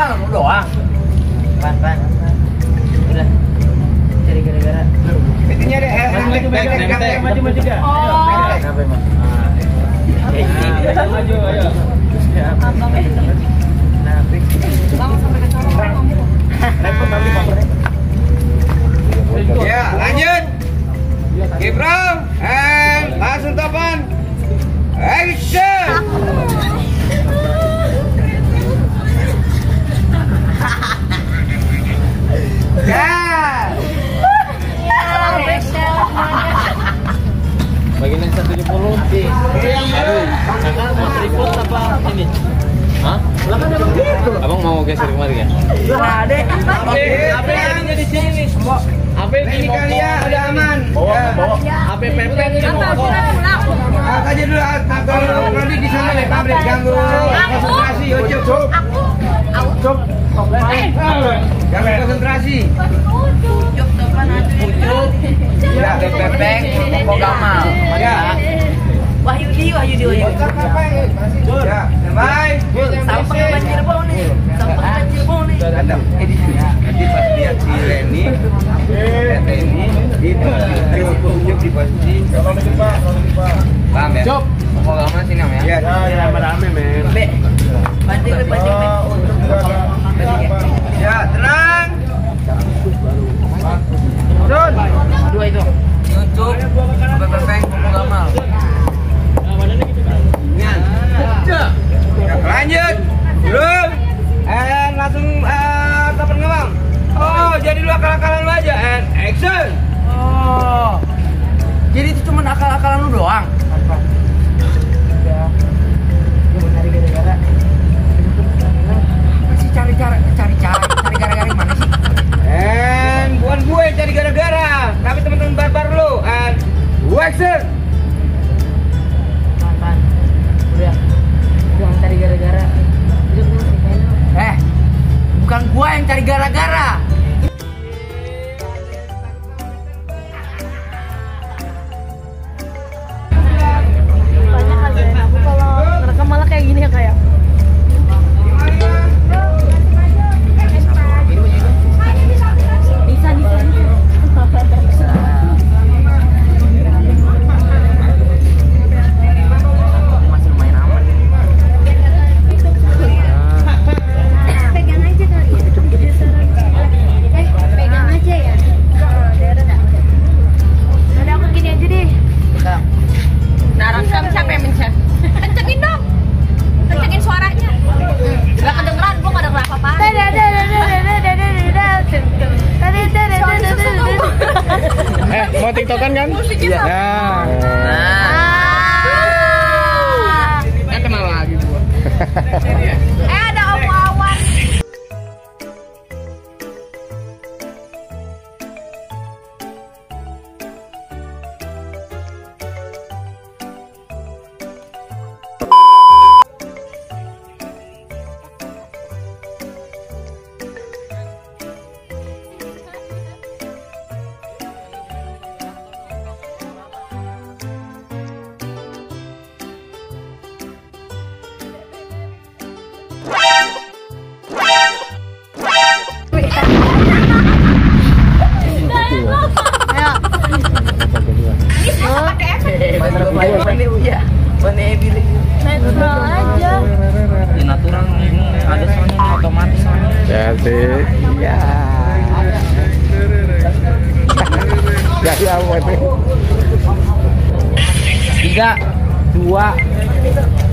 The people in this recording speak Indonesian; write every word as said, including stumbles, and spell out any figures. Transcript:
akal-akalan lu doang. Pan, pan. Udah. Cari gara-gara. Itunya deh. Maju, maju, maju, maju. Oh. Kenapa emang? Maju, ayo. Abang itu. Kenapa? Bang sampai ke sana kamu. Repot nanti motornya. Ya, lanjut. Gibran, and langsung topan. Action. Ya. Bagian yang seratus tujuh puluh sih. Aduh, kakak mau tripod apa ini? Hah? Abang mau geser kemari ya? Nah, Dek. Apa yang di sini nih? Apa Ini kalian udah aman. Bawa, bawa. Apa pepet di motor? Angkat aja dulu, kalau Rodi di sana deh, pabrik ganggu konsentrasi. Yo, cuk. Aku. Cuk. Ganggu konsentrasi. Ujuk depan aja. Ya, Pepeng, Koko Gamal. ya. Wahyudi, Wahyudi, Wahyudi. Ya, bye. Sampah ke banjir bau nih. Sampah ke banjir bau nih. Ada edisinya. Nanti pas lihat si Reni, Tete ini, di tunjuk di posisi. Paham ya? Cop, Koko Gamal sini Om ya? Ya, Ya, rame-rame men. Be. Banjir, banjir, be. ya, tenang. Turun. Dua itu. Tunjuk. Pepeng, Koko Gamal. Ya, lanjut. Dulu. And langsung uh, kapan ngomong? Oh, jadi lu akal-akalan lu aja. And action. Oh. Jadi itu cuma akal-akalan lu doang. Cari gara-gara. Masih cari cara, cari cara, cari gara-gara gimana sih? And bukan gue yang cari gara-gara, tapi teman-teman barbar lu. And action. Pan, udah, jangan cari gara-gara. Eh, bukan gua yang cari gara-gara. Banyak ajarin aku kalau ngerekam malah kayak gini ya kayak. Bisa, bisa, bisa. Masih lumayan aman. Pegang aja kali ya. Eh, pegang aja ya. Udah aku gini aja deh. Nah, rekam siapa yang mencet? Kencengin dong. Kencengin suaranya. Gak kedengeran, gua gak denger apa-apa. Eh, mau tiktokan kan? Musiknya Ya. Ah. Eh, kenal lagi gua. Eh, ada Om Wawan. Netral aja. Di natural ini ada soalnya ini otomatis soalnya. Jadi, ya. Jadi apa itu? Tiga, dua,